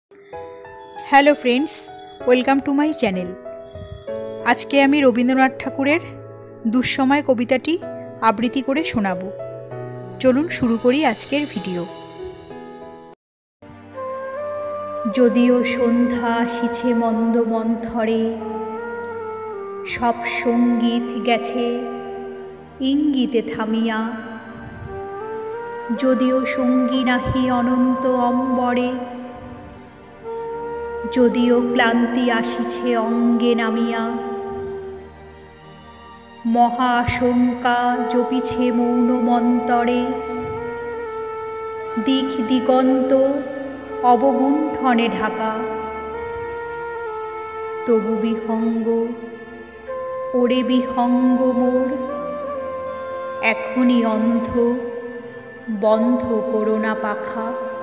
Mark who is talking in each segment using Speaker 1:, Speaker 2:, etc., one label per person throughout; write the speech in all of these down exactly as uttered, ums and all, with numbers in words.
Speaker 1: Hello friends, welcome to my channel. আজকে আমি রবীন্দ্রনাথ ঠাকুরের দুঃসময় কবিতাটি আবৃত্তি করে শোনাব। চলুন শুরু করি আজকের ভিডিও। যদিও সন্ধ্যা আসিছে মন্দ মন্থরে, সব সঙ্গীত গেছে ইঙ্গিতে থামিয়া। যদিও সঙ্গী নাহি অনন্ত অম্বরে, যদিও ক্লান্তি আসিছে অঙ্গে নামিয়া। মহা আশঙ্কা জপিছে মৌন মন্তরে, দিক দিগন্ত অবগুণ্ঠনে ঢাকা। তবু বিহঙ্গ, ওরে বিহঙ্গ মোর, এখনই অন্ধ, বন্ধ করো না পাখা।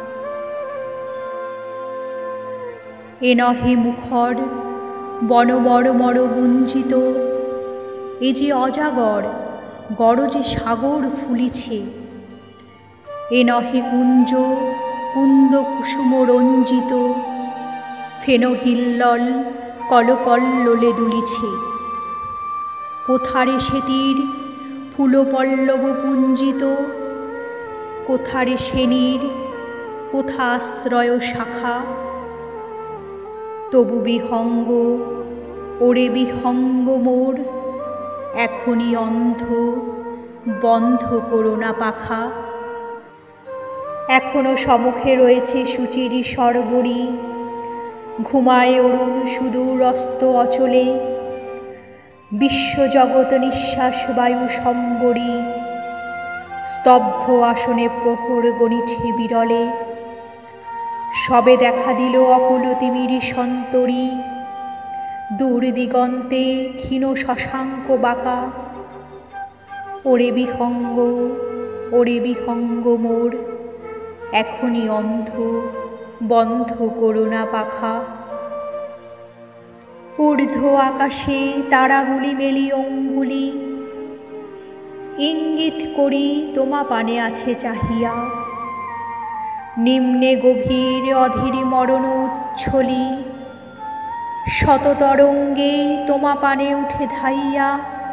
Speaker 1: এ নহে মুখর বনবর মর গুঞ্জিত, এ যে অজাগর গরজে সাগর ফুলিছে। এ নহে কুঞ্জ কুন্দ কুসুম রঞ্জিত, ফেন হিল্লল কলকল্লোলে দুলিছে। কোথারে সেতির ফুলপল্লব পুঞ্জিত, কোথারে সেনীর কোথা আশ্রয় শাখা। তবু বিহঙ্গ, ওরে বিহঙ্গ মোর, এখনই অন্ধ, বন্ধ করো না পাখা। এখনো সম্মুখে রয়েছে সুচিরি সরবরি, ঘুমায় অরুণ সুদূরস্ত অচলে। বিশ্বজগৎ নিঃশ্বাস বায়ু সম্বরী, স্তব্ধ আসনে প্রহর গণিছে বিরলে। সবে দেখা দিল অকুল তিমির সন্তরী, দূর দিগন্তে ক্ষীণ শশাঙ্ক বাঁকা। ওরে বিহঙ্গ, ওরে বিহঙ্গ মোর, এখনই অন্ধ, বন্ধ করো না পাখা। ঊর্ধ্ব আকাশে তারাগুলি মেলি অঙ্গুলি, ইঙ্গিত করি তোমা পানে আছে চাহিয়া। নিম্নে গভীর অধীর মরণ উচ্ছলি, শততরঙ্গে তোমা পানে উঠে ধাইয়া।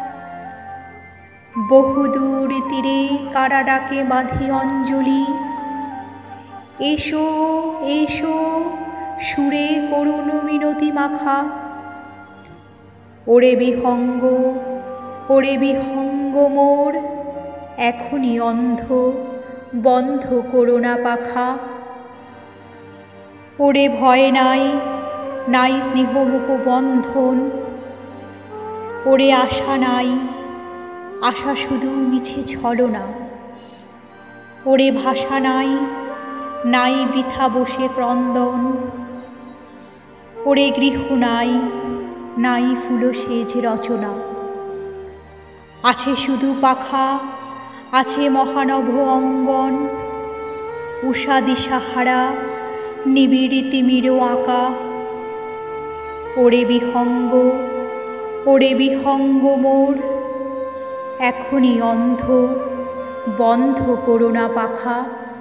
Speaker 1: বহুদূর তীরে কারা ডাকে বাঁধি অঞ্জলি, এসো এসো সুরে করুণ মিনতি মাখা। ওরে বিহঙ্গ, ওরে বিহঙ্গ মোর, এখনই অন্ধ, বন্ধ করো না পাখা। ওরে ভয় নাই, নাই স্নেহমোহ বন্ধন, ওরে আশা নাই, আশা শুধু মিছে ছলনা। ওরে ভাষা নাই, নাই বৃথা বসে ক্রন্দন, ওরে গৃহ নাই, নাই ফুলসেজ রচনা। আছে শুধু পাখা, আছে মহানভ অঙ্গন, উষা দিশাহারা নিবিড় তিমির আঁকা। ওরে বিহঙ্গ, ওরে বিহঙ্গ মোর, এখনই অন্ধ, বন্ধ করো না পাখা।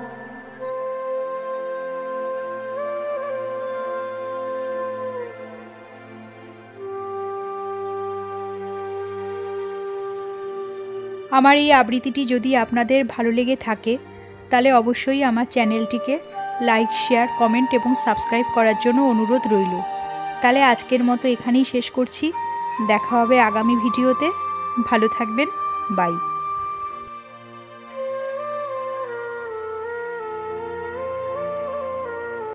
Speaker 1: আমার এই আবৃত্তিটি যদি আপনাদের ভালো লেগে থাকে, তাহলে অবশ্যই আমার চ্যানেলটিকে লাইক, শেয়ার, কমেন্ট এবং সাবস্ক্রাইব করার জন্য অনুরোধ রইল। তাহলে আজকের মতো এখানেই শেষ করছি। দেখা হবে আগামী ভিডিওতে। ভালো থাকবেন। বাই।